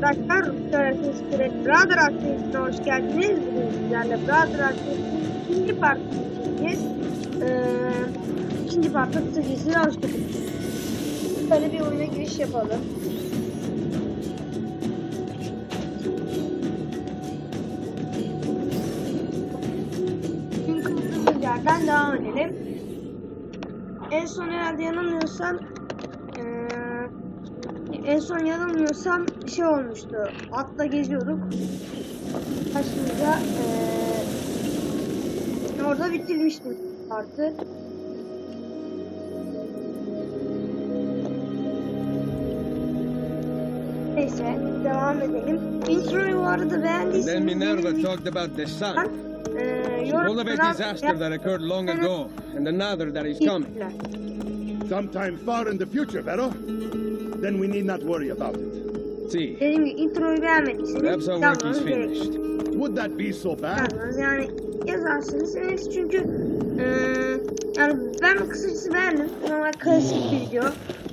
arkadaşlar, Brother Aktörü'ne hoş geldiniz. Bugün sizlerle Brother Aktörü'nün ikinci partını çekeceğiz. İkinci partta kısacasıyla hoş geldiniz. Böyle bir oyuna giriş yapalım. Şimdi kaldığımız yerden devam edelim. En son herhalde yanılmıyorsam şey olmuştu. Atla geziyorduk. Başımıza orada bitirmiştim artık. Neyse devam edelim. Introyu bu arada beğendiyseniz Then Minerva talked about the sun. Full of a disaster that occurred long ago, and another that is coming. Sometime far in the future, Vero? Then we need not worry about it. See, Dediğim gibi introyu beğenmediyseniz perhaps our work is finished. Would that be so bad? Yani yazarsınız. Çünkü yani ben kısacası beğendim. Normal klasik bir video.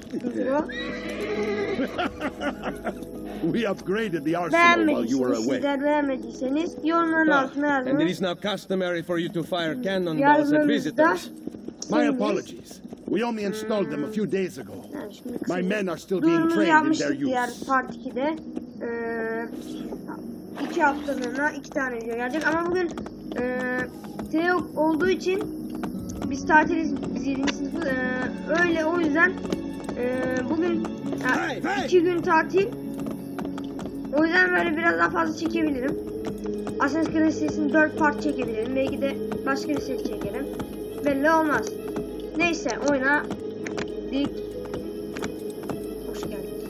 We upgraded the arsenal while you were away. Sizler beğenmediyseniz yorumların altına yazın. And it is now customary for you to fire cannonballs at visitors. My apologies. We only installed them a few days ago. My men are still being trained in their diğer use. Part 2'de 2 haftalığına 2 tane video gelecek ama bugün Teo olduğu için biz tatiliz, biz 7. sınıfı öyle, o yüzden bugün 2 gün tatil, o yüzden böyle biraz daha fazla çekebilirim. Assassin's Creed serisini 4 part çekebilirim, belki de başka bir seri çekerim, belli olmaz. Neyse oyuna ilk hoş geldiniz.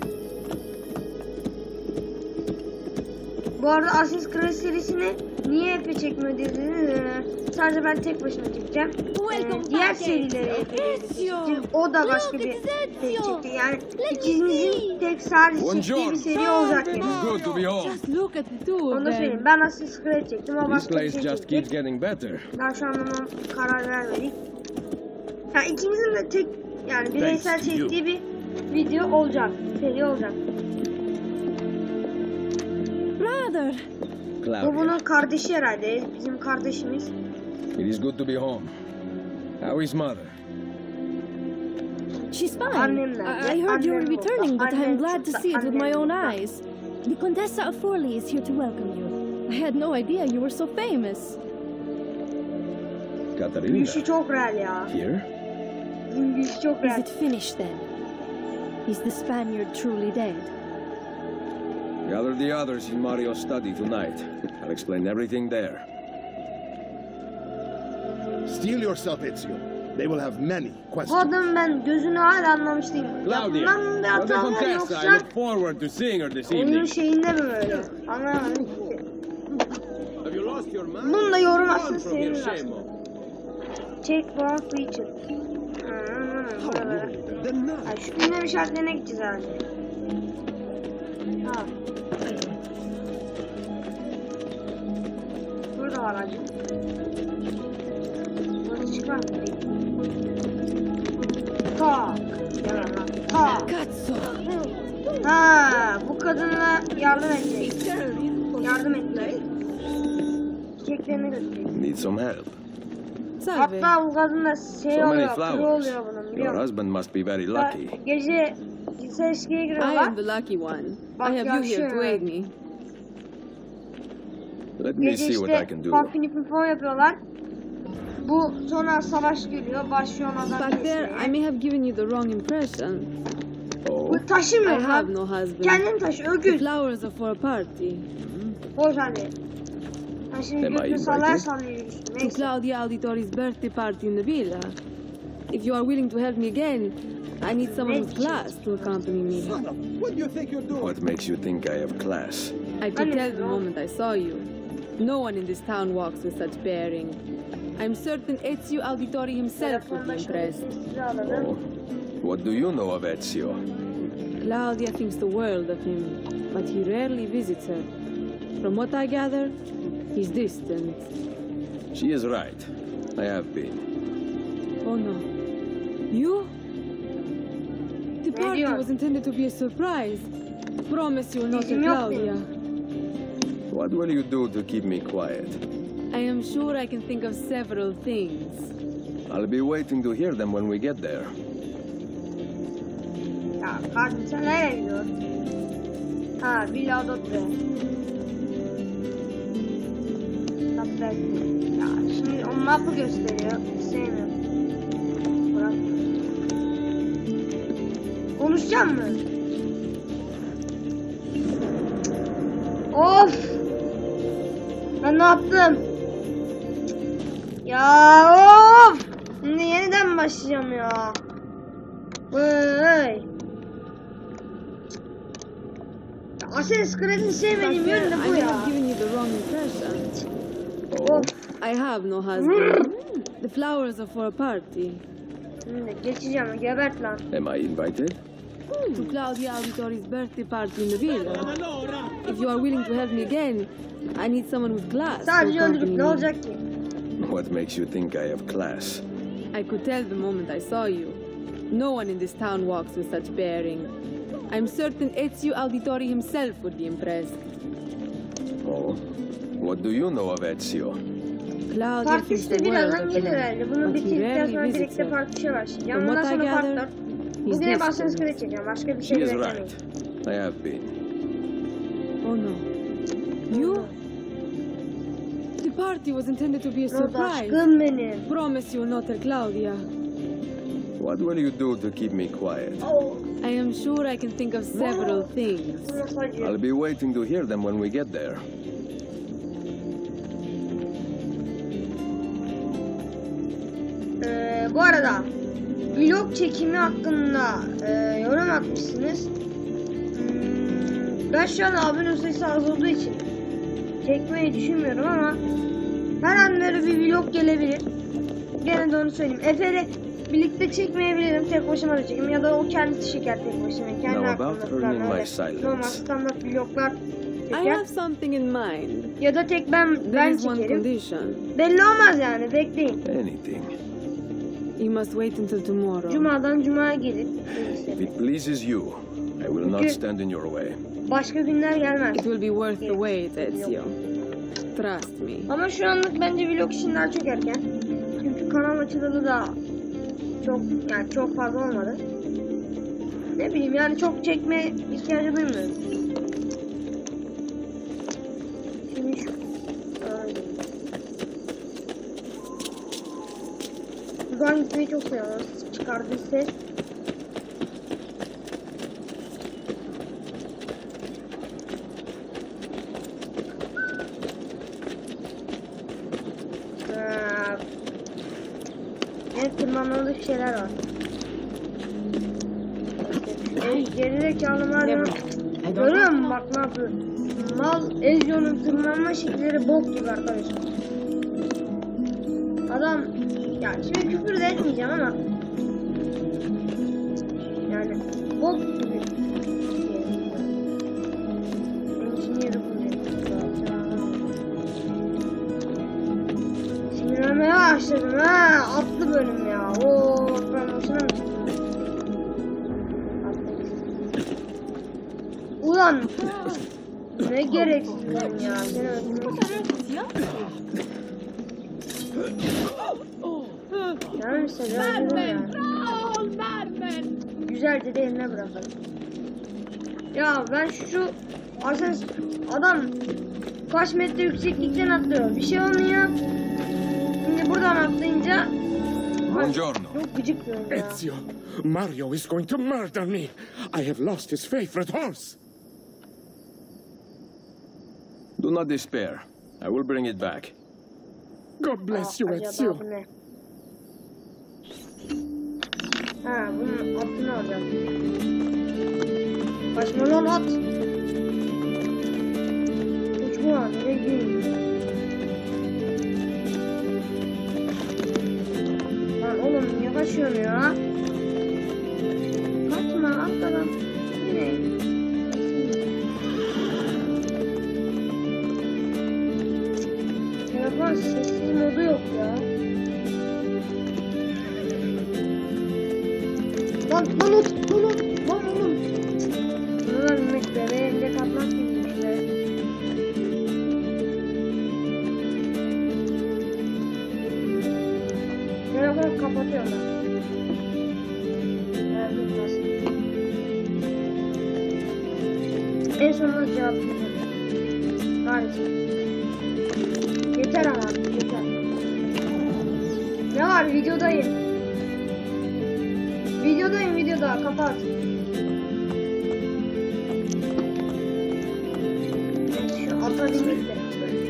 Bu arada Assassin's Creed serisini niye Efe çekmiyor dediğiniz, sadece ben tek başıma çekeceğim. Diğer serileri o da başka bir şey çekti. Yani ikinizin tek sadece çektiği bir seri olacak. Onu da söyleyeyim. Ben Assassin's Creed çektim ama başka bir şey çektim. Daha şu an ona karar vermedik. Yani ikimizin de tek, yani bireysel çektiği bir video olacak, seri olacak. Brother. Bu bunun kardeşi herhalde, bizim kardeşimiz. It is good to be home. How is mother? She's fine. I heard you were returning, but I'm glad to see it with my own eyes. The Contessa of Forley is here to welcome you. I had no idea you were so famous. Katarina. Gülüşü çok real ya. Here? Gülüşü çok real. Is it finished then? Is the Spaniard truly dead? Gather the others in Mario's study tonight. I'll explain everything there. Steel yourself, Ezio. They will have many Bu questions. adamın ben gözünü hala anlamıştım. Claudia, Yapımdan bir the hata var Contessa, I yoksa look forward to seeing her this oyunun evening. şeyinde mi böyle? Anlamadım ki. Have you lost your mind? Bunu da yorum aslında Run from here, senin shame on. Check one feature. Şu gündem işaretlerine gideceğiz herhalde. Ha. Burada var acı. Burası çıkar mı? Tak. Tak. Cazzo! Ha, bu kadınla yardım edecek. Yardım ettiler. Çiçeklerini götürecek. Need some help. Salve. Hatta bu kadın da şey So many oluyor, kuru flowers. oluyor bunun, biliyor Your musun? husband must be very lucky. Gece cinsel ilişkiye I giriyorlar. am the lucky one. Bak I have you here to aid me. Let me Gece see what I işte can do. pampini pimpon yapıyorlar. Bu sonra savaş geliyor, başlıyor onlardan Back there, I kesmeye. may have given you the wrong impression. Oh, Bu taşımıyor I have lan. no husband. Kendini taşı, The öküz. flowers are for a party. Boş hadi. Ben şimdi Am I götünü sallaya invited? sallaya yürüsün. To Neyse. Claudia Auditori's birthday party in the villa. If you are willing to help me again, I need someone with class to accompany me. what makes you think I have class? I could tell the moment I saw you. No one in this town walks with such bearing. I'm certain Ezio Auditori himself would be impressed. Sessize alalım. Oh, what do you know of Ezio? Claudia thinks the world of him, but he rarely visits her. From what I gather, he's distant. She is right. I have been. Oh no. You? The party diyor? was intended to be a surprise. Promise you not to Dizim yok Claudia. What will you do to keep me quiet? I am sure I can think of several things. I'll be waiting to hear them when we get there. Ya kardeşim sen nereye gidiyorsun? Ha, Villa Dotre. Tabii. Ya şimdi o map'ı gösteriyor. Sevmiyorum. Bırak. Konuşacağım mı? Of! Ben ne yaptım? Ya of! Şimdi yeniden başlayacağım ya. Vay! Assassin's Creed'in sevmediğim yönü de I bu may ya. have given you the wrong impression. Of! I have no husband. The flowers are for a party. Şimdi geçeceğim, gebert lan. Am I invited? To Claudia Auditori's birthday party in the villa. If you are willing to help me again, I need someone with class to Sadece accompany öldürüp ne me. olacak ki? What makes you think I have class? I could tell the moment I saw you. No one in this town walks with such bearing. I'm certain Ezio Auditori himself would be impressed. Oh? What do you know of Ezio? Claudia Parti thinks işte the world birazdan of gelir him, herhalde. Bunu but he bitirdikten rarely sonra visits birlikte her. part 3'e başlayacağım. From Ondan what I sonra part gather, 4. he's Bugün hep Assassin's distant. Creed çekeceğim. Başka bir She şey is beklemeyin. right. I have been. Oh no. You? The party was intended to be a Not surprise. aşkım benim. Promise you not tell Claudia. What will you do to keep me quiet? Oh, I am sure I can think of several things. bu nasıl acıyor? I'll be waiting to hear them when we get there. Bu arada vlog çekimi hakkında yorum atmışsınız. Ben şu an abone sayısı az olduğu için çekmeyi düşünmüyorum ama her an böyle bir vlog gelebilir. Gene de onu söyleyeyim. Efe'yle birlikte çekmeyebilirim. Tek başıma da çekeyim ya da o kendisi çeker tek başına. Kendi Now hakkında about falan earning my öyle. silence. Normal standart vloglar I çeker. have something in mind. Ya da tek ben There is one çekerim. condition. Belli olmaz yani, bekleyin. Anything. You must wait until tomorrow. Cumadan cumaya gelir. If it pleases you, I will not Okay. stand in your way. Başka günler gelmez. It will be worth the wait, Ezio. Trust me. Ama şu anlık bence vlog için daha çok erken. Çünkü kanal açılalı da çok fazla olmadı. Ne bileyim yani çok çekme ihtiyacı duymuyorum. Şimdi şu buradan gitmeyi çok seviyorum. Çıkardığı ses. Evet, tırmanmalı şeyler var. Gerizekalı var ya. Görüyor musun bak ne yapıyor? Mal Ezio'nun tırmanma şekilleri bok gibi arkadaşlar. Adam ya şimdi küfür de etmeyeceğim ama yani bok gibi. Sinirlenmeye başladım ha. Atlı bölüm ya. Oo, ben boşuna mı çıktım? Ulan ne gereksiz bölüm ya. Seni öldürmek istiyorum. Yani seviyorum ya. Güzelce de eline bırakalım. Ya ben şu adam kaç metre yükseklikten atlıyor. Bir şey olmuyor. Şimdi buradan atlayınca Buongiorno. çok gıcık bir oyun ya. Ezio, Mario is going to murder me. I have lost his favorite horse. Do not despair. I will bring it back. God bless you, Acaba Ezio. bu ne? Ha, bunun atını alacağım. Kaçma lan at. Uçma, nereye gidiyorsun? Lan oğlum niye kaçıyorsun ya? Kaçma, atla lan. Nereye? Telefon sessiz modu yok ya. Lan oğlum. Bunu vermek bebeğim. kapatıyorum ben. En sonunda cevap veriyorum. Gayet. Yeter ama yeter. Ne var videodayım. Videoda kapat. Şu atabilmek de.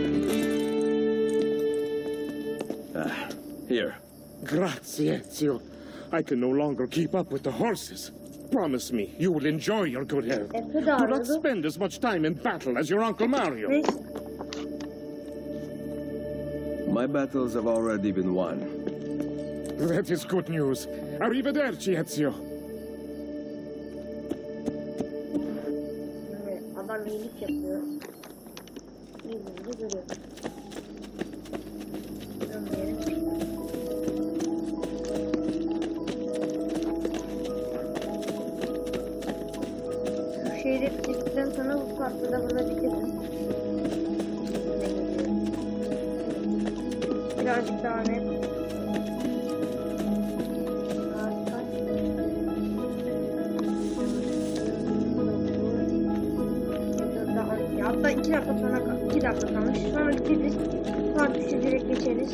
Here. Grazie, Ezio. I can no longer keep up with the horses. Promise me you will enjoy your good health. Do not spend as much time in battle as your Uncle Mario. Neyse. My battles have already been won. That is good news. Arrivederci, Ezio. Adam iyilik yapıyor. İyiliğini görüyor. Şu şeyleri bitirdikten sonra bu partı da burada bitirdim. Birazcık daha net. Hatta 2 dakika sonra 2 dakika kalmış. Sonra bitiririz. Part 3'e direkt geçeriz.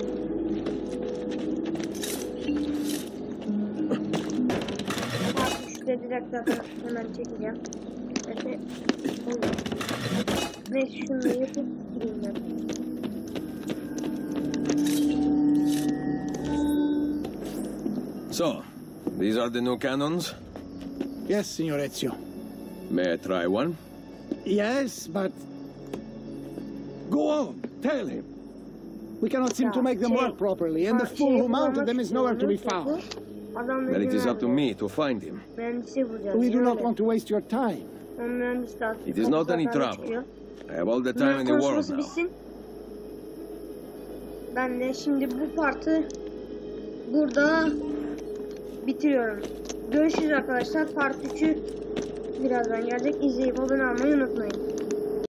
Part 3'te direkt zaten hemen çekeceğim. Neyse şunu yapıp gireyim ben. So, these are the new cannons? Yes, Signor Ezio. May I try one? Yes, but... Go on, tell him. We cannot seem to make them work properly, and the fool who mounted them is nowhere to be found. Then it is up to me to find him. We do not want to waste your time. It is not any trouble. I have all the time in the world now. Ben de şimdi bu partı burada bitiriyorum. Görüşürüz arkadaşlar. Part 3'ü birazdan gelecek. İzleyip abone olmayı unutmayın.